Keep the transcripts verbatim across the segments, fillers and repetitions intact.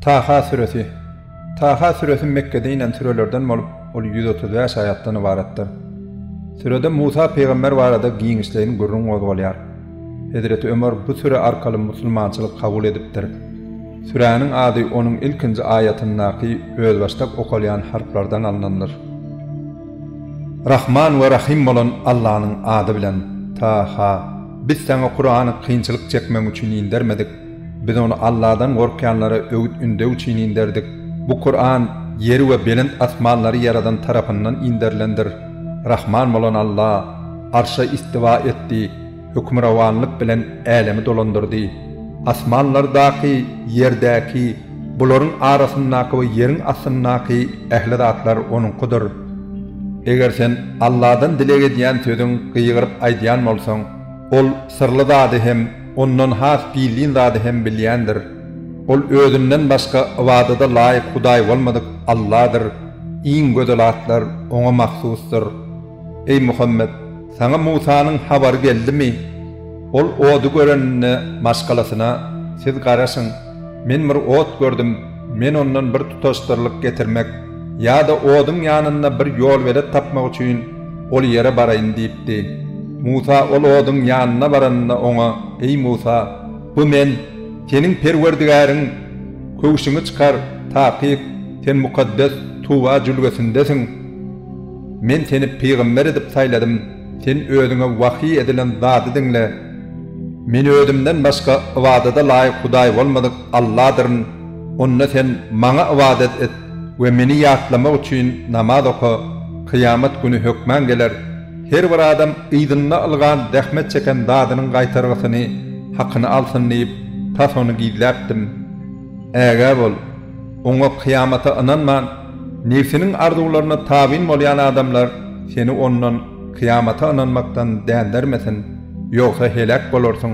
Taha suresi. Taha suresi Mekke'de inen sürelerden olup ol yüz otuz beş ayattan ibarettir. Sürede Musa peygamber barada giňişlerini gurrun ozgolýar. Hazreti Ömer bu süre arkaly musulmançylyk kabul edipdir. Sürenin ady onun ilkinji ayatyndaky öz başlap okulyan harflardan alınandır. Rahman ve Rahim bolan Allah'ın adı bilen Taha. Biz sana Kur'an'ı kıyınçılık çekmen üçün indermedik. Biz onu Allah'dan korkayanlara öğüt ünde üçün inderdik. Bu Kur'an yeri ve belint asmanları yaradan tarafından inderlendir. Rahman bolan Allah arşa istiva etti. Hükmüravanlık bilen alemi dolandırdı. Asmanlardaki, yerdeki, buların arasındaki ve yerin asındaki ehli zatlar onunkudur. Eger sen Allah'dan dilege diyen sözün kıyıgırıp aydiyan bolsan, ol sırlı zadı hem, ondan has bildiğin zadı hem bilyendir. Ol özünden başka ivadada layık Huday olmadık Allah'dır. İn gözelatlar ona mahsustur. Ey Muhammed, sana Musa'nın haber geldi mi? Ol odu görenine maskalasına, siz karasın, men bir ot gördüm, men ondan bir tutaştırlık getirmek, ya da odun yanına bir yol verip tapmak için ol yere barayın deyipti. Musa ol odun yanına baranına ona, ey Musa, bu men, senin perverdigarın, kövüşünü çıkar, takip, sen mukaddes tuva cülgesindesin. Men seni peygamber edip sayladım, sen özüne vahiy edilen zadı dinle. Men ödümden başka ivadada layık Huday olmadık Allah'dırın. Onunla sen bana ibadet et ve meni yatlamak için namaz oku. Kıyamet günü hükmen gelir. Her bir adam ıydınına ılgan dehmet çeken dadının kaytargısını, hakkını alsın deyip tas onu gizleptim. Eğer bol, ona kıyamata inanman, nefsinin arzularına tabin olayan adamlar seni ondan kıyamata inanmaktan dendirmesin. Yoksa helak bolursun.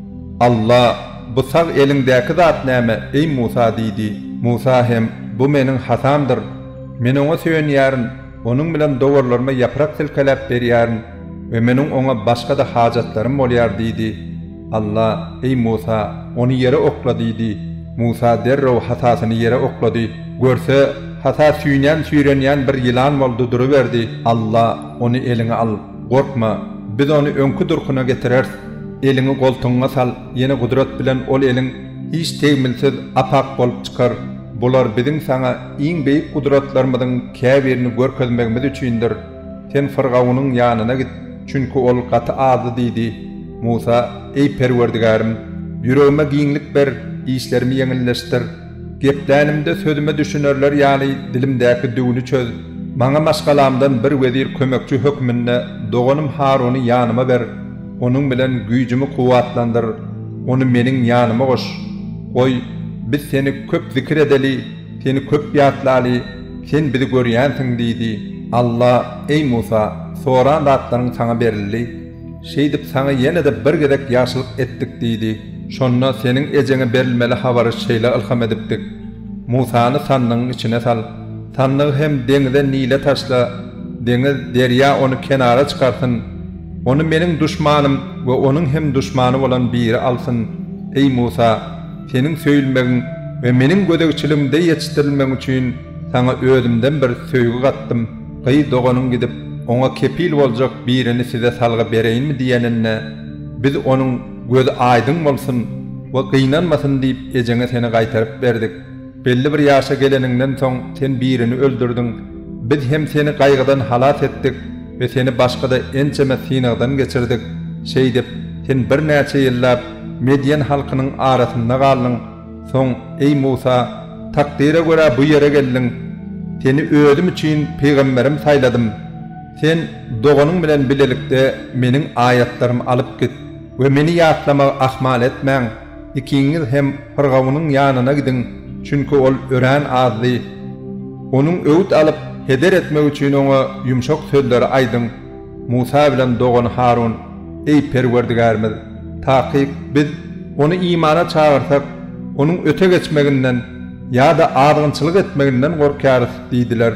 Allah bu sağ elindeki zat näme ey Musa dedi. Musa hem bu menin hatamdır. Men ona söýenýäryn, onun bilen dogurlarıma yaprak silkelep berýäryn ve menin ona başka da hajatlarym bolýar dedi. Allah ey Musa onu yere okla dedi. Musa derrew hatasyny yere oklady. Görse hata süýnen süýrenýän bir ýylan boldy duruberdi. Allah onu eline al, korkma. Biz onu önkü durkuna getirer, elini koltuğuna sal, yine kudret bilen ol elin hiç tegmilsiz apak bolup çıkar. Bular bizim sana in beyik kudretlarımızın käbirini görkezmegimiz üçindir. Sen fırgavunun yanına git, çünkü ol katı ağzı dedi. Musa, ey perverdigarım, yüreğime giňlik ber, işlerimi yeňilleştir. Geplenimde sözüme düşünürler yani dilimdeki düğünü çöz. Bana maskalamdan bir vezir kömekçi hükmünde doğanım Harun'u yanıma ver. Onun bilen gücümü kuvvetlendir. Onu menin yanıma koş. Oy, biz seni köp zikir edeli, seni köp yatlalı, sen bizi görýänsiň dedi. Allah, ey Musa, soran zatlaryň sana berildi. Şey dip sana yine de bir gedek yaşılık ettik dedi. Şonna senin ejene berilmeli habarı şeyle ilham edipdik. Musa'nı sandığın içine sal. Tanrı hem denize nile taşla, deniz derya onu kenara çıkartın. Onu benim düşmanım ve onun hem düşmanı olan biri alsın. Ey Musa, senin söylmeğin ve benim gödekçilimde yetiştirilmen için sana özümden bir söygü kattım. Kıyı doğanın gidip ona kepil olacak birini size salgı bereyin mi diyenine, biz onun gözü aydın olsun ve kıynanmasın deyip ecene seni kaytarıp verdik. Belli bir yaşa geleninden son sen birini öldürdün. Biz hem seni kaygıdan halat ettik ve seni başka da ençeme sinagdan geçirdik. Şey dip, sen bir neçe yıllap Medyen halkının arasında kaldın. Son ey Musa, takdire göre bu yere geldin. Seni özüm için peygamberim sayladım. Sen doğanın bilen bilelikte menin ayetlerimi alıp git ve meni yatlama ahmal etmen. İkiniz hem Fırgavunun yanına gidin. Çünkü ol ören azdı. Onun öğüt alıp heder etmek için ona yumuşak sözleri aydın. Musa bilen doğan Harun, ey perverdigarımız, takip biz onu imana çağırsak, onun öte geçmeginden ya da ağrınçılık etmeginden korkarız dediler.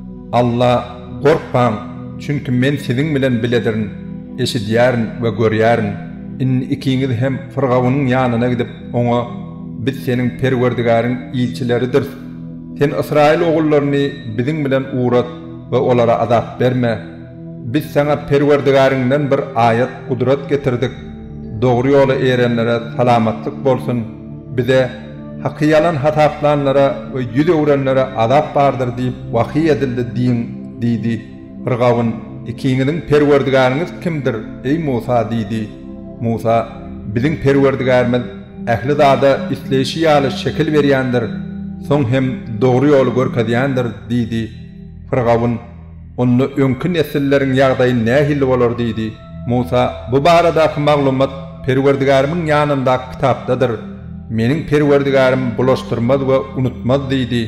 Allah, korkpan, çünkü men sizin bilen biledirin, eşidiyarın ve görüyarın. İn ikiniz hem Fırgavunun yanına gidip ona biz senin perwerdigarın ilçileridir. Sen İsrail oğullarını bizim bilen uğrat ve olara azap verme. Biz sana perwerdigarından bir ayet kudret getirdik. Doğru yola erenlere salamatlık bolsun. Bize hakkı yalan hataplanlara ve yüz öğrenlere azap vardır deyip vahiy edildi deyin dedi. Firgavun, ikiniňiň perwerdigarıňyz kimdir ey Musa dedi. Musa, bizim perwerdigarymyz ähli zada isleşi ýaly şekil berýändir. Soň hem doğru ýoly görkezýändir dedi. Firgavun, onu öňkü nesilleriň ýagdaýy nähili bolar dedi. Musa, bu baradaky maglumat perwerdigarymyň ýanynda kitapdadyr. Meniň perwerdigarym bulaşdyrmaz we unutmaz dedi.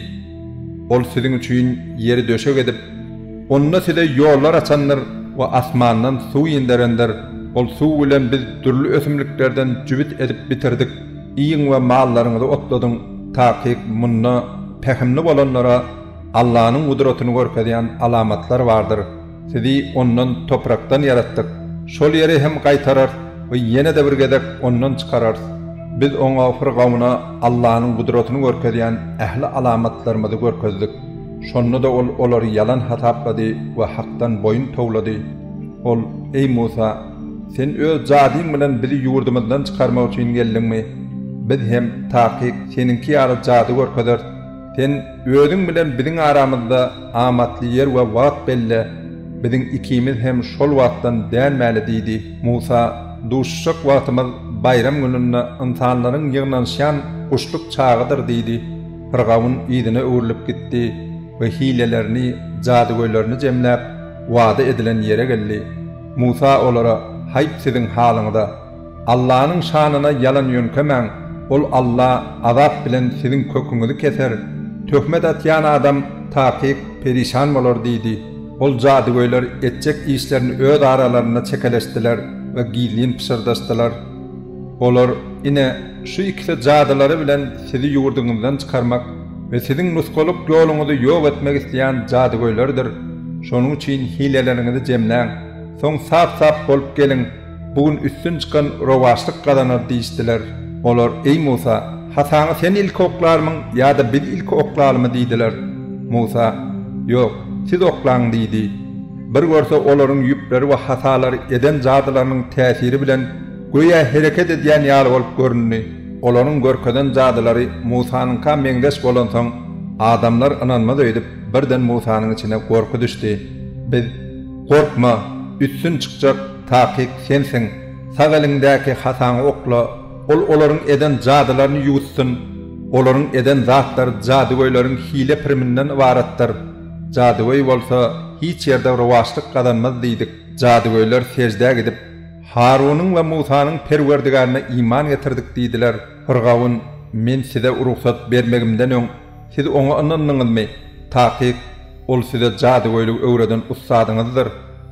Ol siziň üçin ýeri döşek edip, onna size ýollar açandyr we asmandan suw ýenderendir. Ol suw bilen biz türlü ösümliklerden jübit edip bitirdik. Iýiň we mallaryňyzy otladyň. Takyk munna pehimli bolanlara Allah'ın kudretini görkezýän alamatlar vardır. Sizi ondan topraktan yarattık. Şol yeri hem qaytarar ve yine de bir gedek ondan çıkarar. Biz oňa Firgawna Allah'ın kudretini görkezýän ähli alamatlarymyzy görkezdik. Şonda da ol olary yalan hataplady we hakdan boyun towlady. Ol, ey Musa, sen öz jadyň bilen bizi ýurdumyzdan çykarmak üçin geldiňmi? Biz hem takyk seninki ýaly jady görkezler. Sen özüň bilen biziň aramyzda amatly yer we wagt belle. Biziň ikimiz hem şol wagtdan dänmäli diýdi. Musa, duşşak wagtymyz bayram gününde insanlaryň ýygnanşan guşluk çagydyr diýdi. Firgawun ýygyna öwrülip gitdi we hilelerini, jadygoýlaryny jemläp wada edilen ýere geldi. Musa olara, haýp siziň halyňyzda Allah'ın şanyna yalan ýönkemäň. Ol Allah azap bilen siziň köküňizi keser. Töhmet atýan adam takyk perişan bolar diýdi. Ol jadygoýlar etjek işlerini öz aralaryna çekeleşdiler we giyliň pişirdiler. Olar ine şu ikisi jadylary bilen sizi ýurduňyzdan çykarmak we siziň nusgalyk ýoluňyzy ýok etmek isleýän jadygoýlardyr. Şonuň üçin hileleriňizi jemläň. Soň sap-sap bolup geliň. Bugün üstün çıkan rovaşlyk gadanar diýişdiler. Olar, ey Musa, hasaňy sen ilk oklarmyň ýa-da biz ilk oklarmy diýdiler. Musa, ýok, siz oklaň diýdi. Bir görse olaryň ýüpleri we hasalary eden jadylarynyň täsiri bilen goýa hereket edýän ýaly bolup göründi. Olaryň görkeden jadylary Musanyň ka meňdeş bolan soň adamlar inanmaz edip birden Musanyň içine gorku düşdi. Biz, gorkma, üstün çykjak takyk sensiň. Sag elingdäki hasaňy okla. Ol olaryň eden jadylaryny ýuwutsun. Olaryň eden zatlar jadygoýlaryň hile piriminden ibaratdyr. Jadygoý bolsa hiç ýerde rowaşlyk gadanmaz diýdik. Jadygoýlar secde gidip Harunyň we Musanyň perwerdigaryna iman getirdik diýdiler. Firgawun, men size ruhsat bermegimden öň siz oňa inandyňyzmy? Takyk, ol size jadygoýlyk öwreden ustadyňyzdyr.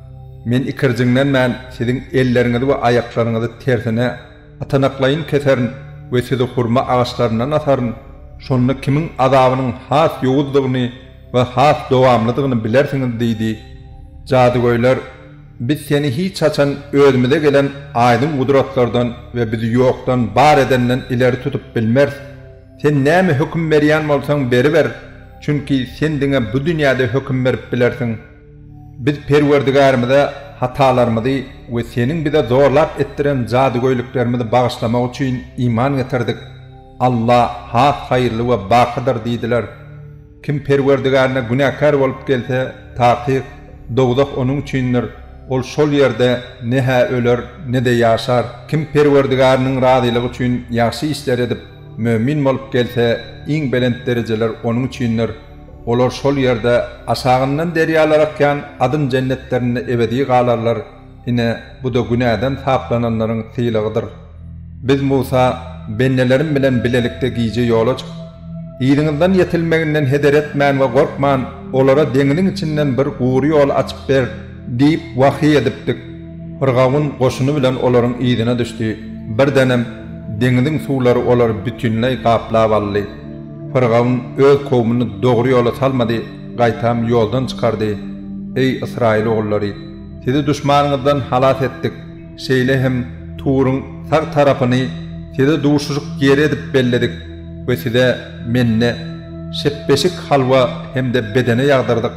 Men ikirjiňden men siziň elleriňizi we aýaklaryňyzy tersine atanaklaýyn keserin we sizi hurma ağaçlaryndan ataryn. Şonu kimiň azabynyň has ýowuzdygyny we has dowamlydygyny bilersiňiz diýdi. Jadygoýlar, biz seni hiç açan özümüze gelen aýdym gudratlardan we bizi ýokdan bar edenden ileri tutup bilmez. Sen näme höküm berýän bolsaň beri ber. Çünki sen diňe bu dünýäde höküm berip bilersiň. Biz perwerdigarymyza hatalarymyzy we seniň bize zorlap etdiren jadygoýluklarymyzy bagyşlamak üçin iman getirdik. Allah hak haýyrly we bakydyr diýdiler. Kim perwerdigaryna günäkar bolup gelse, takyk dowdak onuň üçindir. Ol şol ýerde ne ha öler ne de ýaşar. Kim perwerdigarynyň razylygy üçin ýaxşy işler edip mömin bolup gelse, iň belent derejeler onuň üçindir. Olar şol ýerde aşagyndan derýalar akýan adym jennetlerine ebedi galarlar. Ine bu da günäden taplananlaryň syýlygydyr. Biz Musa bennelerim bilen bilelikde giýje ýola çyk. Ýylyňyzdan ýetilmeginden heder etmän we gorkman, olara deňiniň içinden bir gury ýol açyp ber diýip wahy edipdik. Firgawun goşuny bilen olaryň ýygyna düşdi. Birdenem deňiniň suwlary olar bütünlei gaplap aldy. Firgawun öz kowmuny dogry ýola salmady, gaýtam ýoldan çykardy. Ey İsrail oğulları, sizi düşmanyňyzdan halat etdik. Şeýle hem Turyň sag tarapyny sizi duşuşyk ýere edip belledik. ve size menne şepbeşik halva hem de bedene yağdırdık.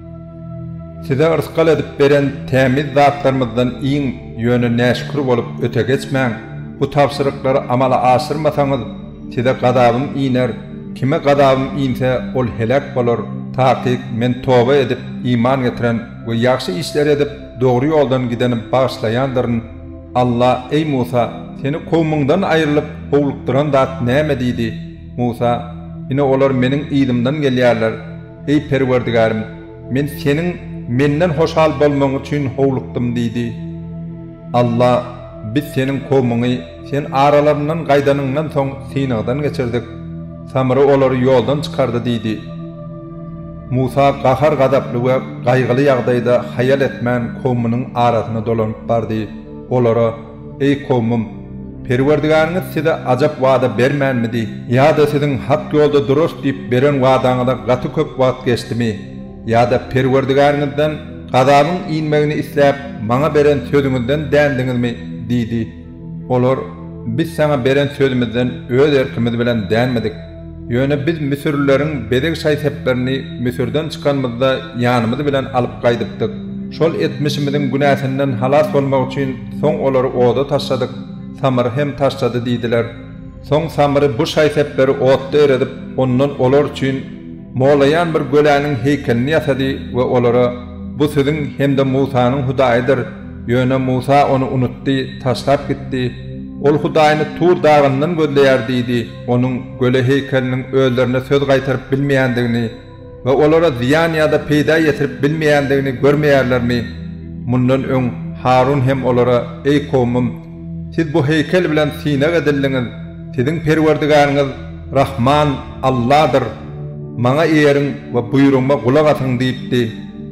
Size ırskal edip beren temiz zatlarımızdan iyin yönü neşkur olup öte geçmeyin. Bu tavsırıkları amala asırmasanız size gadabım iner. Kime gadabım inse ol helak bolur. Takik men tövbe edip iman getiren ve yaxşı işler edip doğru yoldan gideni bağışlayandırın. Allah ey Musa seni kavmundan ayrılıp hovlukturan zat näme diýdi? Musa ine olar menin ýydymdan gelýärler. Ey Perwerdigarim men senin menden hoşal bolmaň üçin hovlukdum diýdi. Allah biz senin kavmuňy sen aralarından gaýdanyndan soň sinagdan geçirdik. Samary olary ýoldan çykardy diýdi. Musa gahar gadaply we gaýgyly ýagdaýda hayal etmän kawmynyň arasyna dolanyp bardy. Olara ey kawmym, Perwerdigaryňyz size ajap wada bermänmidi? Ýa-da siziň hak ýolda durust diýip beren wadaňyzda gaty köp wagt geçdimi? Ýa-da Perwerdigaryňyzdan gadabyn inmegini isläp maňa beren sözüňizden dändiňizmi? diýdi. Olar biz sana beren sözümizden öz erkimiz bilen dänmedik. Ýöne biz Misirlileriň bedek şaýseplerini Misirden çykanmyzda ýanymyz bilen alyp gaýdypdyk. Şol etmişimiziň günäsinden halas bolmak üçin soň olary oda taşladyk. Samary hem taşlady diýdiler. Soň Samary bu şaýsepleri otda eredip ondan olar üçin molayan bir göläniň heykelini ýasady we olara bu siziň hem de Musanyň Hudaýydyr. Ýöne Musa onu unutdy, taşlap gitdi. Ol Hudaýyny Tur dağyndan gözleýär diýdi. Onuň göle heykeliniň özlerine söz gaýtaryp bilmeýändigini we olara ziýan ýa-da peýda ýetirip bilmeýändigini görmeýärlermi? Mundan öň Harun hem olara ey kawmym, siz bu heykel bilen sinag edildiňiz. Siziň Perwerdigaryňyz Rahman Allah'dır. Maňa eýeriň we buýrugma gulak atyň diýipdi.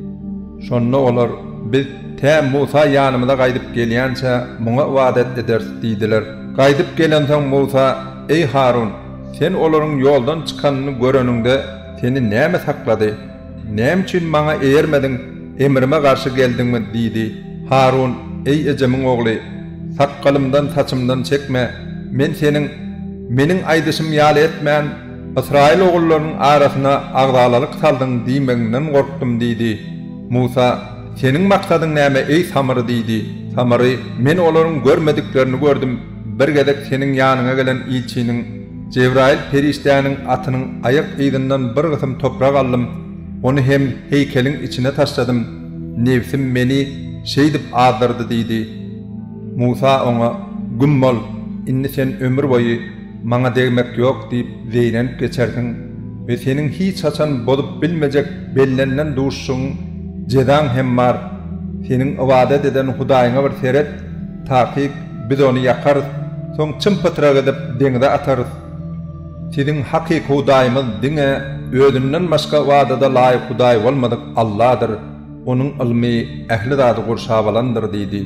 Şonda olar biz Te Musa ýanymyza gaýdyp gelýänçe muňa wadat edersiz diýdiler. Gaýdyp gelen soň Musa ey Harun, sen olaryň ýoldan çykanyny göreninde seni näme saklady? Näme üçin maňa eýermediň, emrime garşy geldiňmi diýdi. Harun ey ejemiň ogly, sakalymdan saçymdan çekme. Men seniň meniň aýdyşym ýaly etmän Israil ogullarynyň arasyna agdalalyk saldyň diýmeginden gorkdum diýdi. Musa senin maksadyň näme ey Samary diýdi. Samary men olaryň görmediklerini gördüm. Bir gedek senin ýanyňa gelen ilçiniň Cebrail periştäniň atynyň ayak ýygynyň bir gysym toprak aldym. Onu hem heykeliň içine taşladym. Nefsim meni şey dip adyrdy diýdi. Musa oňa gümmol, inni sen ömür boyu maňa degmek ýok diýip zeýlenip geçerdiň we seniň hiç haçan bolup bilmejek bellenden duşşuň Cedan hem var. Senin ibadet eden Hudaýyňa bir seret takip biz onu yakarız. Soň çympytyrak edip deňde atarız. Siziň hakyky Hudaýymyz diňe özünden başga wadada laýyk Hudaý bolmadyk Allah'dır. Onuň ilmi ähli zady gurşabalandyr diýdi.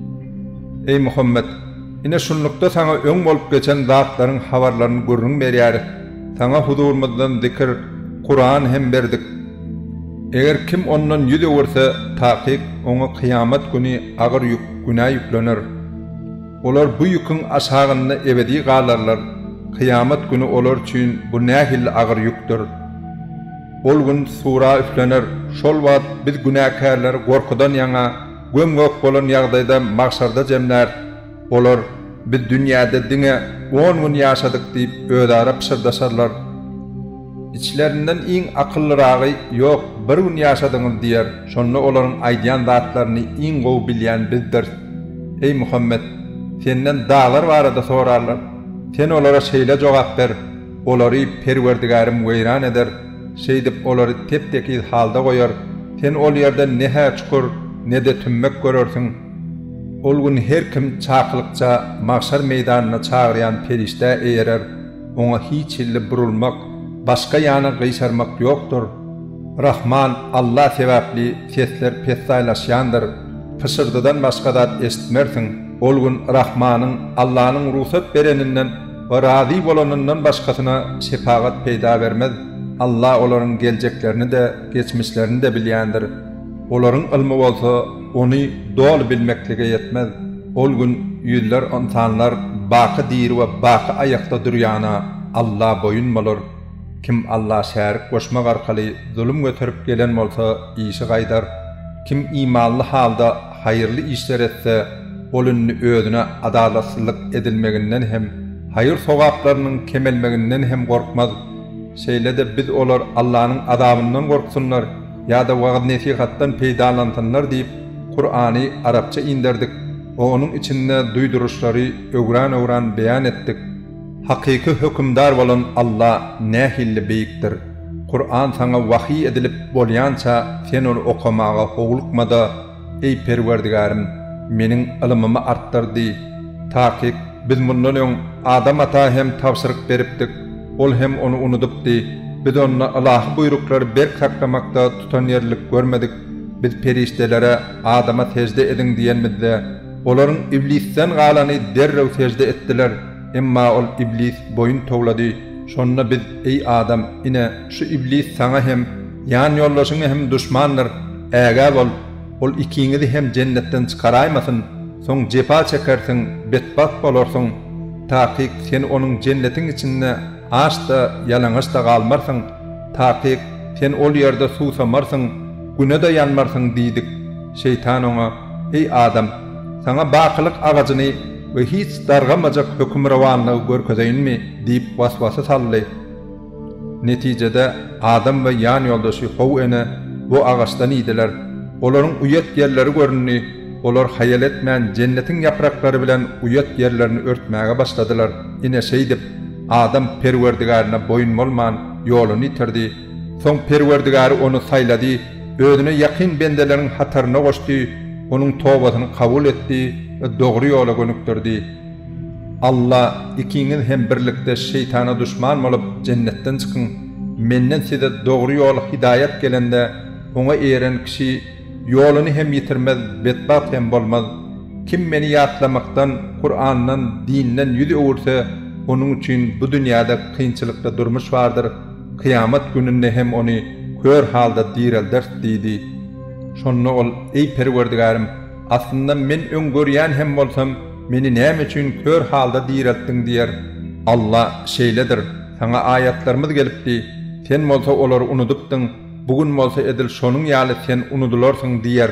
Ey Muhammed, ine şunlukda sana öň bolup geçen zatlaryň habarlaryny görüň berýär. Sana huzurumyzdan zikir, Kur'an hem berdik. Eger kim ondan yüz öwürse takip oňa kıyamet güni agyr ýük günä ýüklenir. Olar bu ýüküň aşagynda ebedi galarlar. Kıyamet güni olar üçin bu nähil agyr ýükdir. Ol gün sura üflenir. Şol wagt biz günäkärler gorkudan ýaňa gömgök bolan ýagdaýda maksarda jemler. Olar biz dünýäde diňe on gün ýaşadyk diýip öýdara pişirdaşarlar. İçlerinden iň akyllyragy ýok, bir gün ýaşadyňyz diýer. Şonda olaryň aýdýan zatlaryny iň gowy bilýän bizdir. Ey Muhammed, senden dağlar barada sorarlar. Sen olara şeýle jogap ber. Olary Perwerdigarim weýran eder. Şeý dip olary tepdeki halda goýar. Sen ol ýerde nähä çukur, ne de tümmek görersiň. Ol gün her kim çaqlykça mahşer meýdanyna çagyrýan perişte eýerer. Oňa hiç ille burulmak, başka yana gıysarmak yoktur. Rahman Allah sebäpli sesler pesaylaşyandır. Pısırdıdan başka da esitmersin. Ol gün Rahman'ın Allah'ın ruhsat bereninden ve razi bolanından başkasına şefaat peyda vermez. Allah olaryň geljeklerini de geçmişlerini de bilýändir. Olaryň ilmi bolsa onu dol bilmeklige yetmez. Ol gün ýüzler insanlar baky diri we baky ayakta durýana Allah boyun bolur. Kim Allah şärik goşmak arkaly zulüm götürüp gelen bolsa işi gaýdar. Kim imanly halda hayırlı işler etse, olunny özüne adalatsyzlyk edilmeginden hem hayır sowaplarının kemelmeginden hem gorkmaz. Şeýle de biz olar Allah'ın adabından gorksunlar ya da wagt nesihatdan peýdalantanlar diýip Kur'any Arapça indirdik. Onun içinde duyduruşları öwran-öwran beýan etdik. Hakyky hökümdar bolan Allah nähilli beýikdir. Kur'an sana vahiy edilip bolýança sen onu okamaga howlukmada. Ey Perwerdigarim, meniň ilmimi artdyrdy. Taky biz mundan öň Adam ata hem tawsyryk beripdik. Ol hem onu unudypdy. Biz onna Allah buyruklary berk saklamakda tutan yerlik görmedik. Biz perişdelere Adama secde edin diýenmizde, olaryň iblisten galany derrew secde etdiler. Emma ol iblis boyun toglady. Şonna biz ey Adam, ine şu iblis sana hem yan yollaşyňa hem düşmandyr. Äge bol, ol ikiňizi hem cennetten çykaraýmasyn, soň jepa çekersiň, betbat bolarsyň. Takyk sen onuň cennetiň içinde aşda yalaňaçda galmarsyň. Takyk sen ol ýerde suwsamarsyn, günede yanmarsyň diýdik. Şeytan ona, ey Adam, sana bakylyk agagyny ve hiç dargamajak höküm rawanlygy görkezeýinmi diýip waswasa saldy. Netijede Adam we yan ýoldaşy Hawa ene bu agaçdan idiler. Olaryň uyat yerleri görünni, olar hayal etmän cennetiň yapraklary bilen uyat yerlerini örtmäge başladylar. Ine şeýdip Adam Perwerdigaryna boyun bolman ýoluny ýitirdi. Soň Perwerdigary onu saýlady, özüne ýakyn bendeleriň hataryna goşdy, onuň tobatyny kabul etdi ve dogry ýola gönükdirdi. Allah ikiňiz hem birlikde şeytana düşman bolup cennetten çykyn. Menden size dogry ýol hidayet gelende oňa eren kişi ýoluny hem ýitirmez, betbat hem bolmaz. Kim meni ýatlamakdan, Kur'andan, dinden ýüz öwürse, onuň üçin bu dünýäde kynçylykda durmuş bardyr. Kıyamet gününde hem onu kör halda direlder diýdi. Şonda ol, ey Perwerdigarim, aslında men öňgörýän hem bolsam, meni näme üçin kör halda direltdiň diýer. Allah şeýledir, sana ayatlarymyz gelipdi, sen bolsa olary unudypdyň, bugün bolsa edil şonuň ýaly sen unudularsyň diýer.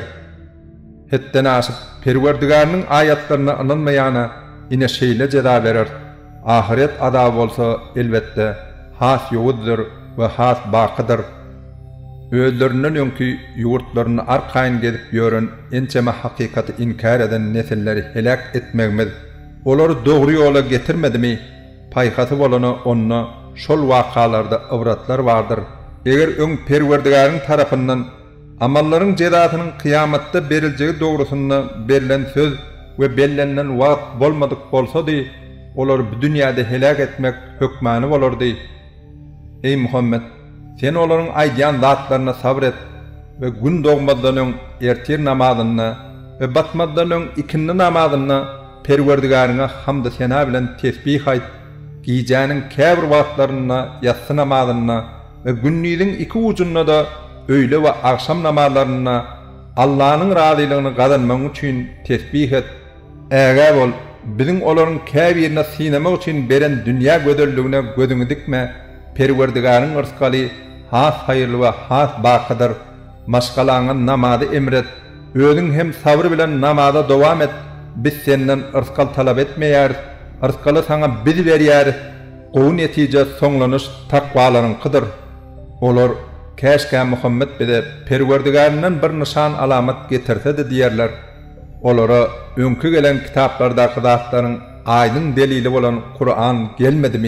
Hetden aşyp Perwerdigarynyň ayatlaryna inanmaýana ine şeýle jeda berer. Ahiret adabı bolsa elbetde has ýowuzdyr we has bakydyr. Özlerinden öňkü ýurtlaryny arkaýyn gezip ýören ençeme hakykaty inkar eden nesilleri helak etmegimiz olary dogry ýola getirmedimi? Paýhasy bolany onna şol wakalarda ywratlar bardyr. Eger öň Perwerdigaryň tarapyndan amallaryň jezasynyň kıyamatda beriljegi dogrusyna berilen söz we bellenen wagt bolmadyk bolsady, olar bu dünýäde helak etmek hökmany bolardy. Ey Muhammed, sen olaryň aýdýan zatlaryna sabret we gün dogmadan öň ertir namazyna we batmadan öň ikindi namazyna Perwerdigaryňa hamda sena bilen tesbih aýt. Gijäniň käbir wagtlaryna ýatsı namazyna we günnüýiň iki ujunda da öýle we akşam namazlaryna Allah'ın razylygyny gazanmak üçin tesbih et. Äge bol, biziň olaryň käbirine sinemek üçin beren dünýä gödürlügine gözüňi dikme. Perwerdigaryň yrskaly has haýyrly we has bakydyr. Maşgalaňa namazy emret. Özüň hem sabr bilen namaza dowam et. Biz senden yrskal talap etmeýär. Yrskaly sana biz berýär. Gowy netije soňlanyş takwalaryňkydyr. Olar käşke Muhammed bize Perwerdigarynyň bir nişan alamat getirse de diýerler. Olara öňkü gelen kitaplardaky zatlaryň aýdyň delili bolan Kur'an gelmedimi?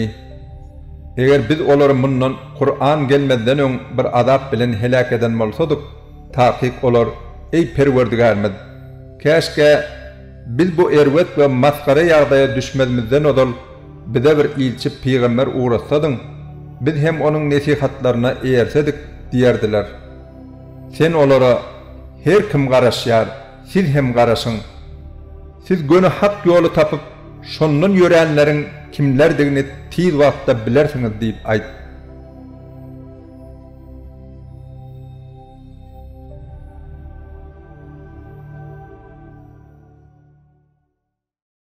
Eger biz olary mundan Kur'an gelmeden öň bir azap bilen helak eden bolsadyk, takyk olar, ey Perwerdigarymyz, käşke biz bu erwet we maskara ýagdaýa düşmezmizden odal bize bir ilçi peýgamber uğratsadyň, biz hem onuň nesihatlaryna eýersedik diýerdiler. Sen olara her kim garaşýar, siz hem garaşyň. Siz göni hak ýoly tapyp, şondan ýörenleriň kimlerdigini tiz wagtda bilersiňiz diýip aýt.